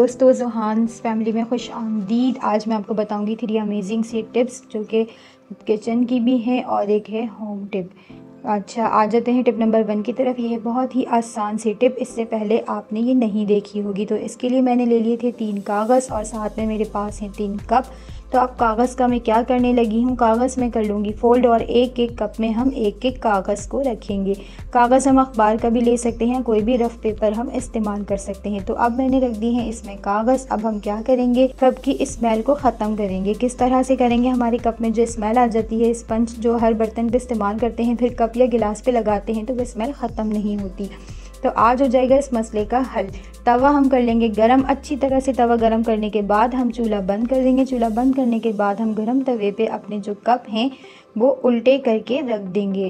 दोस्तों, ज़ुहान्स फैमिली में खुश आमदीद। आज मैं आपको बताऊंगी 3 अमेजिंग सी टिप्स जो कि किचन की भी हैं और एक है होम टिप। अच्छा, आ जाते हैं टिप नंबर 1 की तरफ। ये है बहुत ही आसान सी टिप, इससे पहले आपने ये नहीं देखी होगी। तो इसके लिए मैंने ले लिए थे 3 कागज़ और साथ में मेरे पास हैं 3 कप। तो अब कागज़ का मैं क्या करने लगी हूँ, कागज़ में कर लूँगी फ़ोल्ड और एक एक कप में हम एक एक कागज़ को रखेंगे। कागज़ हम अखबार का भी ले सकते हैं, कोई भी रफ़ पेपर हम इस्तेमाल कर सकते हैं। तो अब मैंने रख दी है इसमें कागज़। अब हम क्या करेंगे, कप की स्मेल को ख़त्म करेंगे। किस तरह से करेंगे, हमारे कप में जो स्मेल आ जाती है, स्पंज जो हर बर्तन पे इस्तेमाल करते हैं फिर कप या गिलास पे लगाते हैं तो वो स्मेल ख़त्म नहीं होती। तो आज हो जाएगा इस मसले का हल। तवा हम कर लेंगे गरम। अच्छी तरह से तवा गरम करने के बाद हम चूल्हा बंद कर देंगे। चूल्हा बंद करने के बाद हम गरम तवे पे अपने जो कप हैं वो उल्टे करके रख देंगे।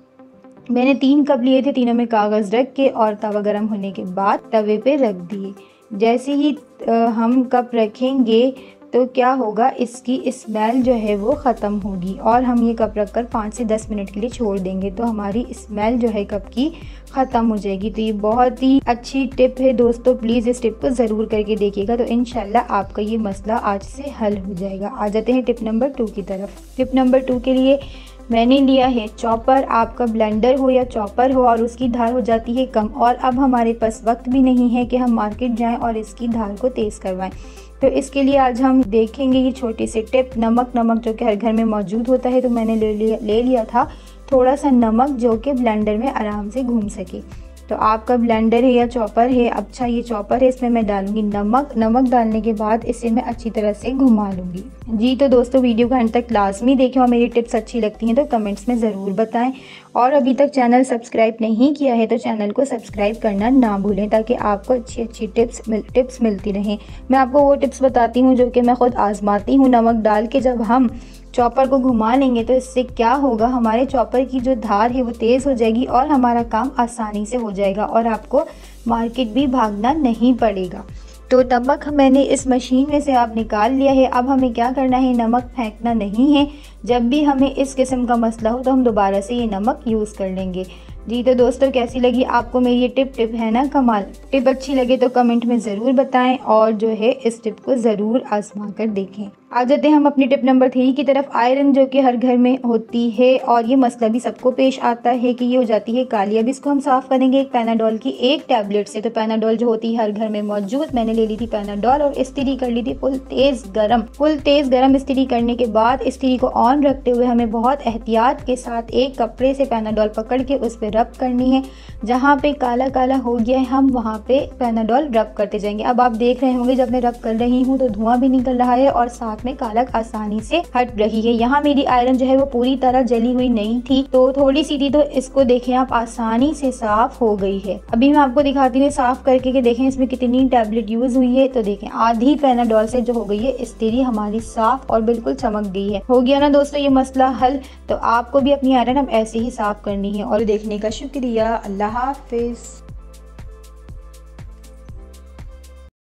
मैंने 3 कप लिए थे, तीनों में कागज़ रख के और तवा गरम होने के बाद तवे पे रख दिए। जैसे ही हम कप रखेंगे तो क्या होगा, इसकी स्मेल जो है वो ख़त्म होगी और हम ये कप रख कर 5 से 10 मिनट के लिए छोड़ देंगे तो हमारी स्मेल जो है कप की ख़त्म हो जाएगी। तो ये बहुत ही अच्छी टिप है दोस्तों, प्लीज़ इस टिप को ज़रूर करके देखिएगा तो इंशाल्लाह आपका ये मसला आज से हल हो जाएगा। आ जाते हैं टिप नंबर 2 की तरफ। टिप नंबर 2 के लिए मैंने लिया है चॉपर। आपका ब्लेंडर हो या चॉपर हो और उसकी धार हो जाती है कम और अब हमारे पास वक्त भी नहीं है कि हम मार्केट जाएं और इसकी धार को तेज़ करवाएं। तो इसके लिए आज हम देखेंगे ये छोटी सी टिप। नमक जो कि हर घर में मौजूद होता है, तो मैंने ले लिया था थोड़ा सा नमक जो कि ब्लेंडर में आराम से घूम सके। तो आपका ब्लेंडर है या चॉपर है, अच्छा ये चॉपर है, इसमें मैं डालूंगी नमक डालने के बाद इसे मैं अच्छी तरह से घुमा लूँगी। जी तो दोस्तों, वीडियो का अंत तक लाजमी देखें और मेरी टिप्स अच्छी लगती हैं तो कमेंट्स में ज़रूर बताएं। और अभी तक चैनल सब्सक्राइब नहीं किया है तो चैनल को सब्सक्राइब करना ना भूलें ताकि आपको अच्छी टिप्स मिलती रहें। मैं आपको वो टिप्स बताती हूँ जो कि मैं ख़ुद आजमाती हूँ। नमक डाल के जब हम चॉपर को घुमा लेंगे तो इससे क्या होगा, हमारे चॉपर की जो धार है वो तेज़ हो जाएगी और हमारा काम आसानी से हो जाएगा और आपको मार्केट भी भागना नहीं पड़ेगा। तो नमक मैंने इस मशीन में से आप निकाल लिया है। अब हमें क्या करना है, नमक फेंकना नहीं है। जब भी हमें इस किस्म का मसला हो तो हम दोबारा से ये नमक यूज़ कर लेंगे। जी तो दोस्तों, कैसी लगी आपको मेरी ये टिप है ना कमाल। टिप अच्छी लगे तो कमेंट में ज़रूर बताएं और जो है इस टिप को ज़रूर आजमा कर देखें। आ जाते हैं हम अपनी टिप नंबर 3 की तरफ। आयरन जो कि हर घर में होती है और ये मसला भी सबको पेश आता है कि ये हो जाती है काली। अब इसको हम साफ़ करेंगे एक पैनाडोल की एक टैबलेट से। तो पैनाडोल जो होती है हर घर में मौजूद, मैंने ले ली थी पैनाडोल और इस्त्री कर ली थी फुल तेज़ गरम इस्त्री करने के बाद इस्त्री को ऑन रखते हुए हमें बहुत एहतियात के साथ एक कपड़े से पैनाडोल पकड़ के उस पर रब करनी है। जहाँ पे काला काला हो गया है हम वहाँ पे पैनाडोल रब करते जाएंगे। अब आप देख रहे होंगे जब मैं रब कर रही हूँ तो धुआं भी निकल रहा है और साथ में कालक आसानी से हट रही है। यहाँ मेरी आयरन जो है वो पूरी तरह जली हुई नहीं थी, तो थोड़ी सी थी, तो इसको देखें आप आसानी से साफ हो गई है। अभी मैं आपको दिखाती हूँ साफ करके कि देखें इसमें कितनी टैबलेट यूज हुई है। तो देखें आधी पैनाडोल से जो हो गई है इस्त्री हमारी साफ और बिल्कुल चमक गई है। हो गया ना दोस्तों ये मसला हल। तो आपको भी अपनी आयरन अब ऐसे ही साफ करनी है। और देखने का शुक्रिया। अल्लाह हाफिज।